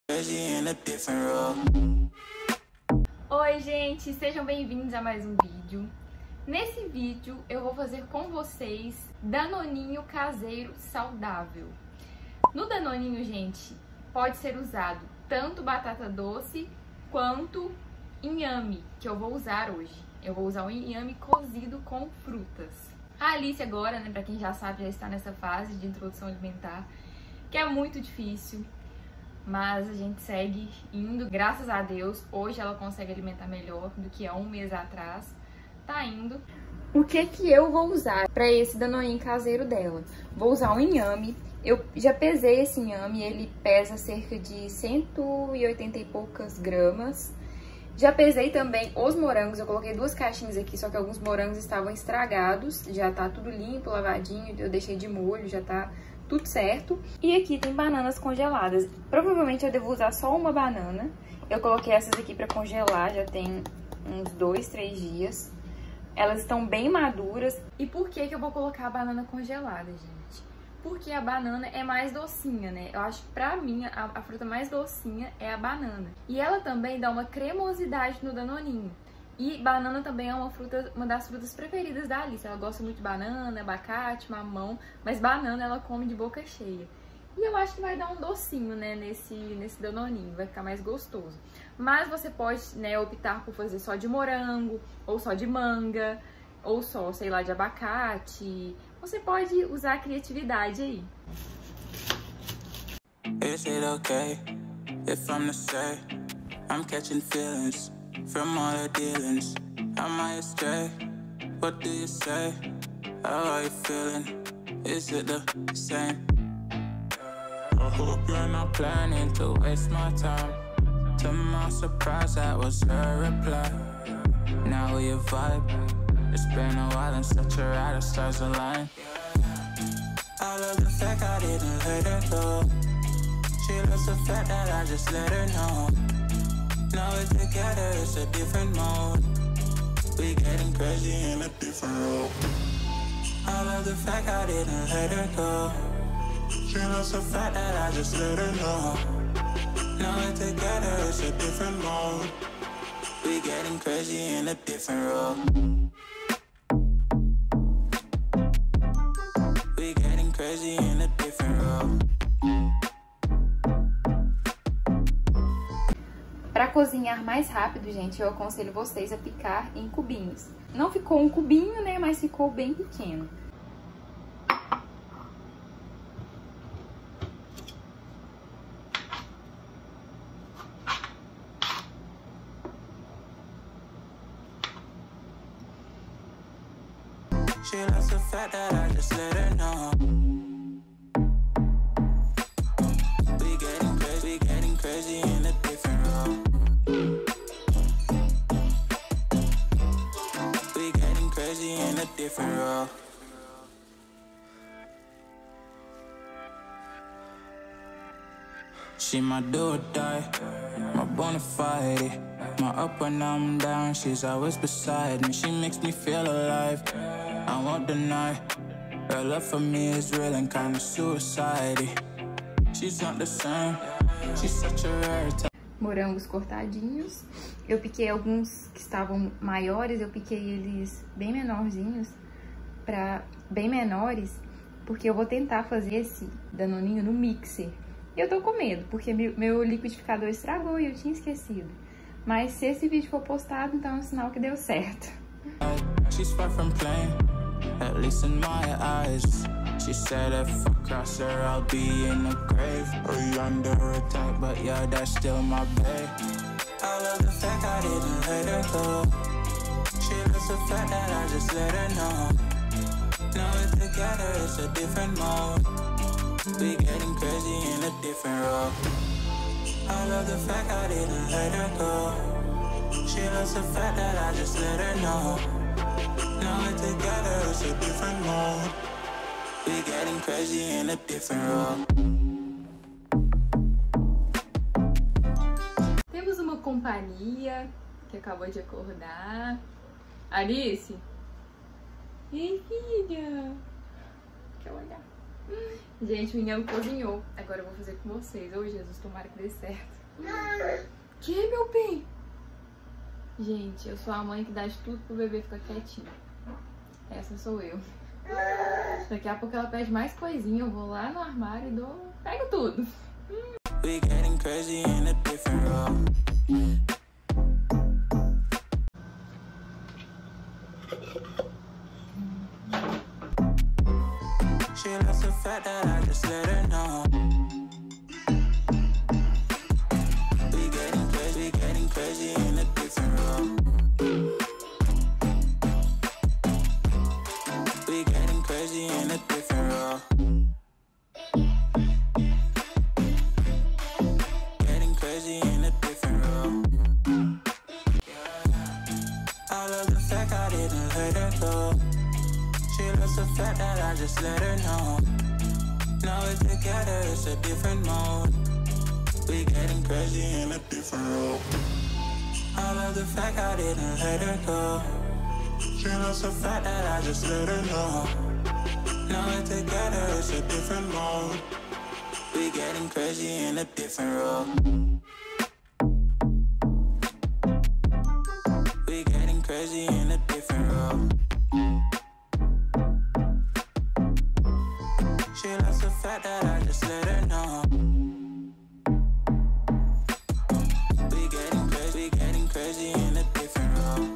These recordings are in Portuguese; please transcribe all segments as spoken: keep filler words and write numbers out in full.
Oi gente, sejam bem-vindos a mais um vídeo. Nesse vídeo eu vou fazer com vocês danoninho caseiro saudável. No danoninho, gente, pode ser usado tanto batata doce quanto inhame, que eu vou usar hoje. Eu vou usar o inhame cozido com frutas. A Alice agora, né, pra quem já sabe, já está nessa fase de introdução alimentar, que é muito difícil, mas a gente segue indo, graças a Deus. Hoje ela consegue alimentar melhor do que há um mês atrás, tá indo. O que que eu vou usar para esse danoninho caseiro dela? Vou usar um inhame. Eu já pesei esse inhame, ele pesa cerca de cento e oitenta e poucas gramas. Já pesei também os morangos, eu coloquei duas caixinhas aqui, só que alguns morangos estavam estragados. Já tá tudo limpo, lavadinho, eu deixei de molho, já tá tudo certo. E aqui tem bananas congeladas. Provavelmente eu devo usar só uma banana. Eu coloquei essas aqui pra congelar, já tem uns dois, três dias. Elas estão bem maduras. E por que que eu vou colocar a banana congelada, gente? Porque a banana é mais docinha, né? Eu acho que pra mim a, a fruta mais docinha é a banana. E ela também dá uma cremosidade no danoninho. E banana também é uma fruta, uma das frutas preferidas da Alice. Ela gosta muito de banana, abacate, mamão, mas banana ela come de boca cheia. E eu acho que vai dar um docinho, né, nesse, nesse danoninho, vai ficar mais gostoso. Mas você pode, né, optar por fazer só de morango, ou só de manga, ou só, sei lá, de abacate. Você pode usar a criatividade aí. Is it okay if I'm the same? I'm catching feelings from all the dealings. Am I astray? What do you say? How are you feeling? Is it the same? I hope you're not planning to waste my time. To my surprise, that was her reply. Now we vibe. It's been a while and such a ride, the stars align. I love the fact I didn't let her go. She loves the fact that I just let her know. Now we're together, it's a different mode. We getting crazy in a different role. I love the fact I didn't let her go. She loves the fact that I just let her know. Now we're together, it's a different mode. We getting crazy in a different role. We getting crazy in a different role. Para cozinhar mais rápido, gente, eu aconselho vocês a picar em cubinhos. Não ficou um cubinho, né, mas ficou bem pequeno. She loves the fact that I just let her know. We getting crazy, we getting crazy in a different role. We getting crazy in a different role. She my do or die, my bona fide. My up when I'm down, she's always beside me. She makes me feel alive, I won't deny. Her love for me is real and kinda suicide. She's not the same, she's such a rare type. Morangos cortadinhos. Eu piquei alguns que estavam maiores, eu piquei eles bem menorzinhos, pra bem menores, porque eu vou tentar fazer esse danoninho no mixer. E eu tô com medo, porque meu liquidificador estragou e eu tinha esquecido. Mas se esse vídeo for postado, então é um sinal que deu certo. She's far from plain, at least in my eyes. She said if I cross her, I'll be in the grave or under attack, but yeah, that's still my babe. I love the fact I didn't let her go. She loves the fact that I just let her know. Now we're together, it's a different mode. We getting crazy in a different role. I love the fact I didn't let her go. She loves the fact that I just let her know. Now we're together, it's a different mode. We getting crazy in a different role. Temos uma companhia que acabou de acordar. Alice? Ei, filha? Quer olhar? Gente, o inhame cozinhou. Agora eu vou fazer com vocês. Ô, Jesus, tomara que dê certo. Que, meu bem? Gente, eu sou a mãe que dá de tudo pro bebê ficar quietinho. Essa sou eu. Daqui a pouco ela pede mais coisinha, eu vou lá no armário e dou... pego tudo. We getting crazy in a different role. She loves the fact that I just let her know. We getting crazy, getting crazy in a different role. We getting crazy in a different role. Getting crazy in a different role. I love the fact I didn't let her go. She loves the fact that I just let her know. Now it's together, it's a different mode. We getting crazy in a different role. I love the fact I didn't let her go. She loves the fact that I just let her know. Now we're together, it's a different mode. We getting crazy in a different role. We getting crazy in a different role. She loves the fact that I just let her know. We getting crazy, getting crazy in a different role.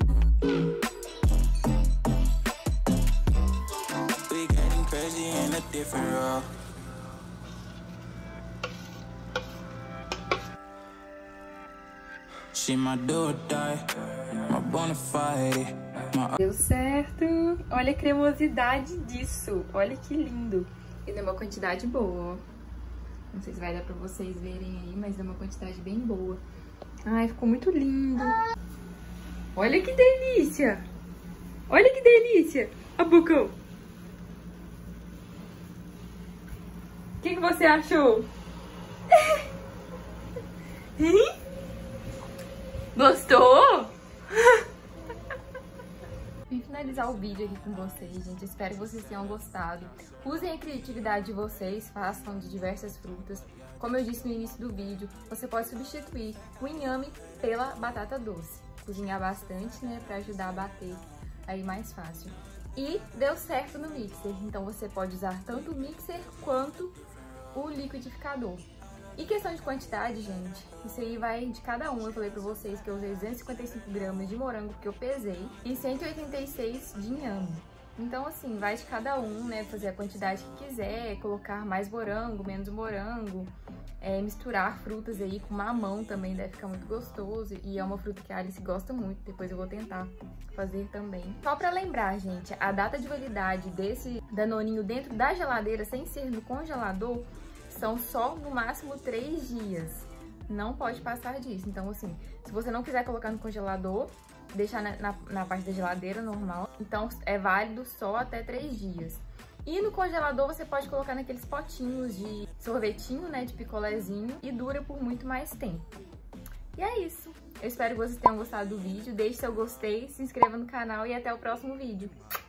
We getting crazy in a different role. She my do or die, my bona fide. My... Deu certo! Olha a cremosidade disso! Olha que lindo! E deu uma quantidade boa, ó. Não sei se vai dar pra vocês verem aí, mas deu uma quantidade bem boa. Ai, ficou muito lindo! Olha que delícia! Olha que delícia! A bocão! O que, que você achou? Hein? Gostou? Vim finalizar o vídeo aqui com vocês, gente. Espero que vocês tenham gostado. Usem a criatividade de vocês, façam de diversas frutas. Como eu disse no início do vídeo, você pode substituir o inhame pela batata doce. Cozinhar bastante, né, pra ajudar a bater aí mais fácil. E deu certo no mixer, então você pode usar tanto o mixer quanto o liquidificador. E questão de quantidade, gente, isso aí vai de cada um. Eu falei pra vocês que eu usei duzentos e cinquenta e cinco gramas de morango que eu pesei e cento e oitenta e seis de inhame. Então, assim, vai de cada um, né, fazer a quantidade que quiser, colocar mais morango, menos morango, é, misturar frutas aí com mamão também deve ficar muito gostoso. E é uma fruta que a Alice gosta muito, depois eu vou tentar fazer também. Só pra lembrar, gente, a data de validade desse danoninho dentro da geladeira, sem ser no congelador, são só no máximo três dias. Não pode passar disso. Então, assim, se você não quiser colocar no congelador, deixar na, na, na parte da geladeira normal, então é válido só até três dias. E no congelador você pode colocar naqueles potinhos de sorvetinho, né, de picolézinho, e dura por muito mais tempo. E é isso. Eu espero que vocês tenham gostado do vídeo. Deixe seu gostei, se inscreva no canal e até o próximo vídeo.